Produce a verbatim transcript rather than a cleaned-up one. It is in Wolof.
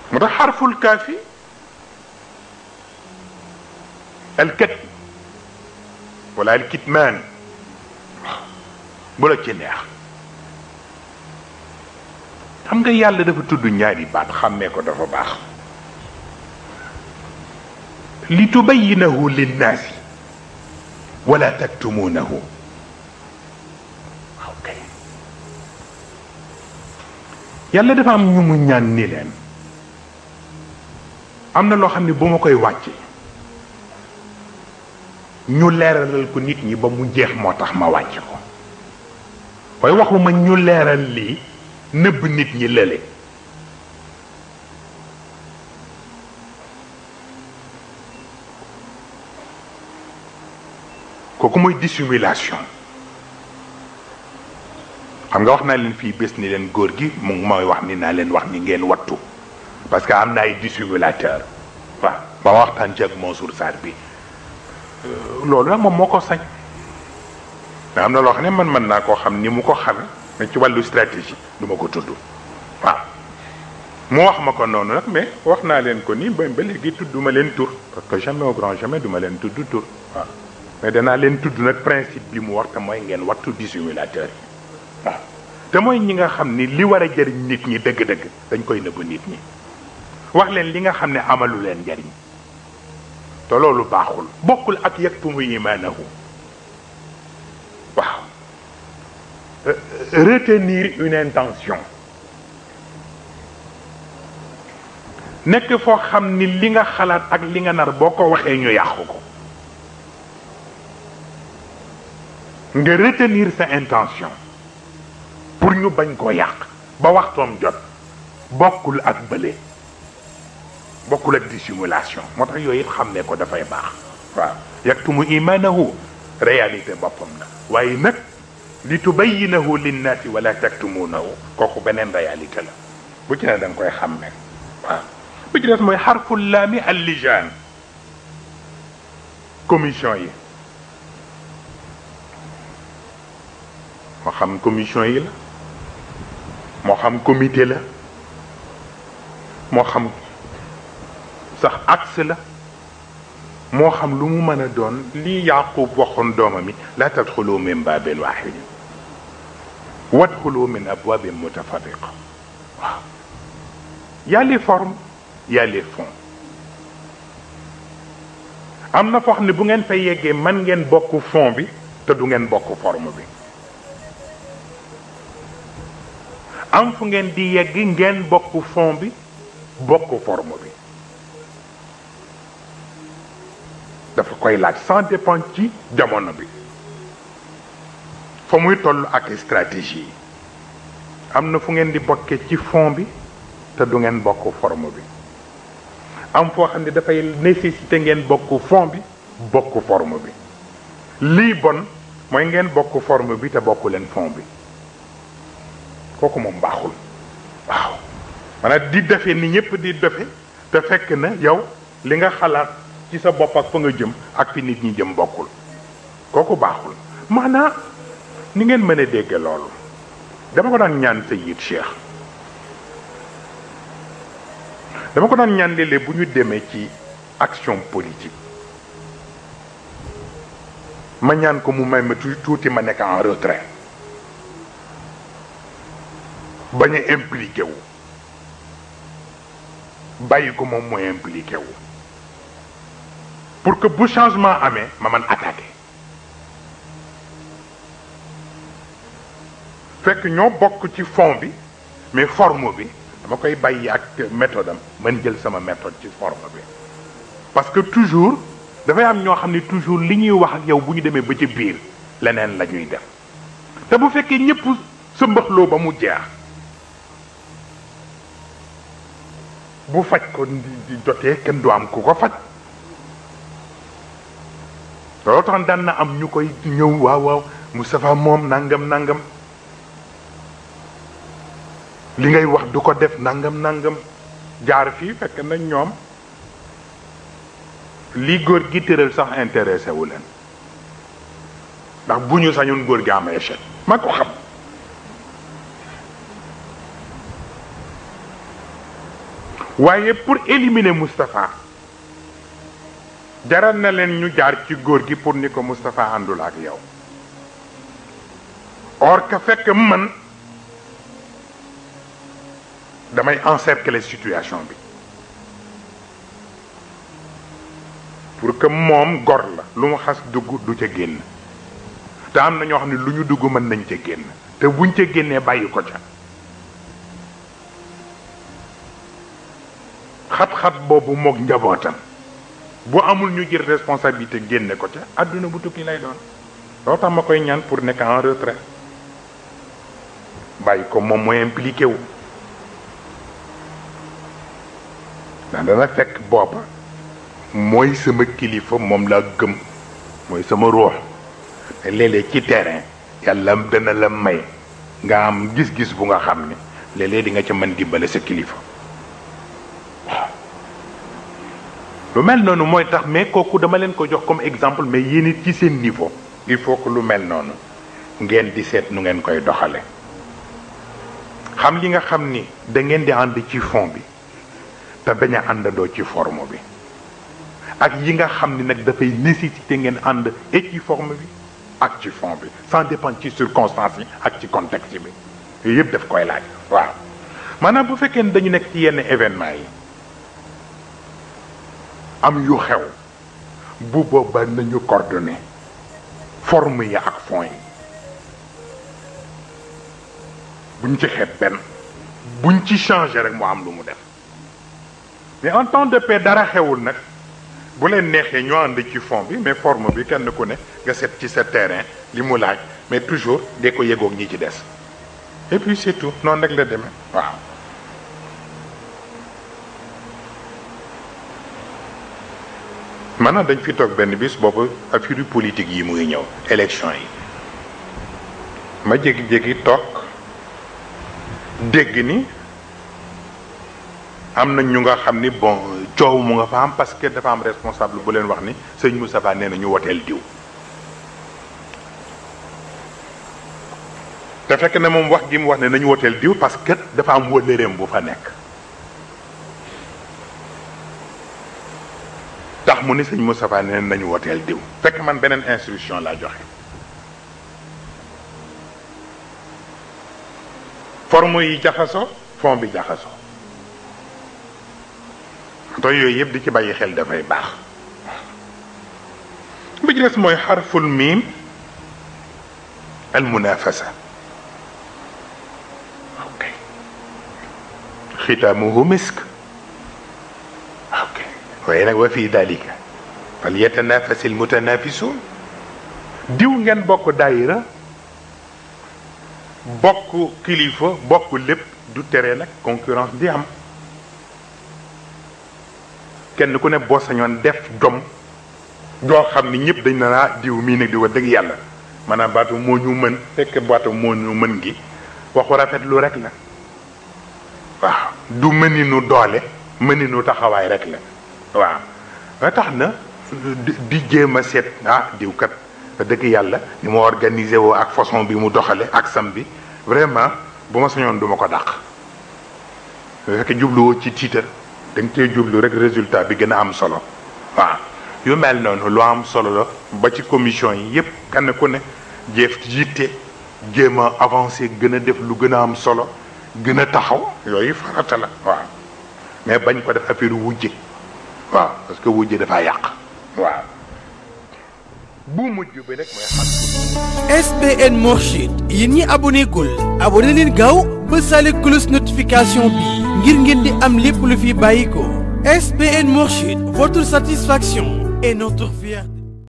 mu tax xarful kaafi alkat wala alkitmaan bu la ci neex. xam nga yàlla dafa tudd ñaari baat xàmmee ko dafa baax. li tubayyinahu linnaasi wala taktumuunahu. ok yàlla dafa am ñu mu ñaan ni leen am na loo xam ne bu ma koy wàcce ñu leeralal ko nit ñi ba mu jeex moo tax ma wàcce ko waaye waxuma ñu leeral lii nëbb nit ñi lële. kooku mooy dissimulation. xam nga wax naa leen fii bés ni leen góor gi mu ngi mooy wax ni naa leen wax ni ngeen wattu parce que am na ay dissimulateur waaw ba waxtaan ci ak Mansour Sarr bi loolu nag moom moo ko sañ mais am na loo xam ne man mën naa koo xam ni mu ko xame mais ci wàllu stratégie du ma ko tudd waaw mu wax ma ko noonu nag mais wax naa leen ko nii ba ba léegi tudduma leen tur parce que jamais au grand jamais duma leen tudd tur waaw mais danaa leen tudd nag principe bi mu war te mooy ngeen wattu dissimulateur yi waaw te mooy ñi nga xam ni li war a jëriñ nit ñi dëgg-dëgg dañ koy nëbb nit ñi wax leen li nga xam ne amalu leen njariñ te loolu baaxul bokkul ak yaktumu imaanahu waaw retenir une intention nekk foo xam ni li nga xalaat ak li nga nar boo ko waxee ñu yàqu ko nga retenir sa intention pour ñu bañ koo yàq ba waxtoom jot bokkul ak bële bokkul ak dissimulation moo tax yooyu it xam ne ko dafay baax waaw yaktumu imaanahu réalité boppam la waaye nag li tubayyinahu linnaasi wala taktumuunahu kooku beneen réalité la bu ci ne da nga koy xam ne waaw bu ci des mooy xarful laami allijaan commission yi moo xam commission yi la moo xam comité la moo xam sax axe la moo xam lu mu mën a doon lii Yaqub waxoon doomam yi la tadxulu min baabin waahid wadxulu min abwaabin mutafarriqa waaw y a les formes y a les fonds am na foo xam ne bu ngeen fay yeggee man ngeen bokk fond bi te du ngeen bokk forme bi am fu ngeen di yegg ngeen bokk fond bi bokk forme bi dafa koy laaj sans dépendre ci jamono bi fa muy toll ak stratégie yi am na fu ngeen di bokkee ci fond bi te du ngeen bokk forme bi am foo xam ne dafay nécessité ngeen bokk fond bi bokk forme bi lii bon mooy ngeen bokk forme bi te bokku leen fond bi kooku moom baaxul waaw maanaam di defe ni ñëpp di defe te fekk na yow li nga xalaat ci sa bopp ak fa nga jëm ak fi nit ñi jëm bokkul kooku baaxul maanaam ni ngeen mën a dégge loolu dama ko daan ñaan Seyid Cheikh dama ko daan ñaan léeg-léeg bu ñu demee ci action politique ma ñaan ko mu may ma tuuti ma nekk en retrait bañ a impliqué wu bàyyi ko moom mooy impliqué wu pour que bu changement amee ma man attaqué fekk ñoo bokk ci fond bi mais forme bi dama koy bàyyi ak méthode am man jël sama méthode ci forme bi parce que toujours dafay am ñoo xam ne toujours li ñuy wax ak yow bu ñu demee ba ci biir leneen la ñuy def te bu fekkee ñëpp sa mbaxloo ba mu jeex bu faj ko di jotee kenn du am ku ko faj loolu tax daan na am ñu koy ñëw waaw waaw Moustapha moom nangam nangam li ngay wax du ko def nangam nangam jaar fii fekk na ñoom li góor gi tëral sax intéressé wu leen ndax bu ñu sañoon góor gi am échec ma ko xam waaye pour éliminer Moustapha jaral na leen ñu jaar ci góor gi pour ni ko Moustapha àndul ak yow or que fekk man damay encercler situation bi pour que moom gor la lu mu xas dugg du ca génn te am na ñoo xam ne lu ñu dugg mën nañ ca génn te buñ ca génnee bàyyi ko ca xat-xat boobu moog njabootam bu amul ñu jël responsabilité génne ko ca àdduna bu tukki lay doon loo tax ma koy ñaan pour nekk en retrait bàyyi ko moom mooy impliqué wu ndax dana fekk booba mooy sama kilifa moom laa gëm mooy sama ruux te léeg-léeg ci terrain yàlla dana la may nga am gis-gis bu nga xam ne léeg-léeg di nga ca mën dimbale sa kilifa waaw lu mel noonu mooy tax mais kooku dama leen ko jox comme exemple mais yéen it ci seen niveau il faut que lu mel noonu ngeen di seet nu ngeen koy doxale xam li nga xam ni da ngeen di ànd ci fond bi te bañ a àndandoo ci forme bi ak yi nga xam ni nag dafay nécessité ngeen ànd et ci forme bi ak ci fond bi ça dépend ci circonstances yi ak ci contexte bi yooyu yëpp daf koy laaj waaw maanaam bu fekkee ne dañu nekk ci yenn événement yi am yu xew bu boobaa nañu coordonné forme yi ak fond yi buñ ci xeeb benn buñ ci changé rek mu am lu mu def mais en temps de paix dara xewul nag bu leen neexee ñoo ànd ci fond bi mais forme bi kenn ku ne nga set ci sa terrain li mu laaj mais toujours dee ko yëgoog ñi ci des et puis c'est tout noonu rek la demee waaw. maanaam dañ fi toog benn bis boobu affaire politique yi mu ngi ñëw élection yi ma jékki-jékki toog dégg ni am na ñu nga xam ni bon coow mu nga fa am parce que dafa am responsable bu leen wax ni sëñ Moustapha nee na ñu woteel diw te fekk na moom wax gi mu wax ne nañu woteel diw parce que dafa am wëllëreem bu fa nekk tax mu ni sëñ Moustapha nee na nañu woteel diw fekk man beneen instruction laa joxe forme yi jaxasoo fond bi jaxasoo te yooyu yëpp di ci bàyyi xel dafay baax bi ci des mooy xarful miim al munafasa ok xitaamuhu misk ok waaye nag wa fi dalika fal yatanafasi al mutanafisun diw ngeen bokk daayira bokk kilifa bokk lépp du tere nag concurrence di am kenn ku ne boo sañoon def jom joo xam ni ñëpp dañ na naa diw mii nag di wax dëgg yàlla maanaam baatu moo ñu mën fekk baatu moo ñu mën gi waxu rafet lu rek la waaw du mëninu doole mëninu taxawaay rek la waaw nga tax na di jéem a seet ah diw kat dëgg yàlla ni ma organisé woo ak façon bi mu doxale ak sam bi vraiment bu ma sañoon du ma ko dàq fekk jubluwoo ci tiitar da nga cee jublu rek résultat bi gën a am solo waaw yu mel noonu lu am solo la ba ci commission yi yépp kenn ku ne jéef yitte jéem a avancé gën a def lu gën a am solo gën a taxaw yooyu farata la waaw mais bañ ko def affaire wujje waaw parce que wujje dafa yàq waaw bu mujj bi rek mooy xam S B N Mourchid yéen ñi abonné gul abonné leen gaaw ba sale cloche notification bi ngir ngeen di am lépp lu fi bàyyi ko S B N Mourchid, votre satisfaction est notre fierté.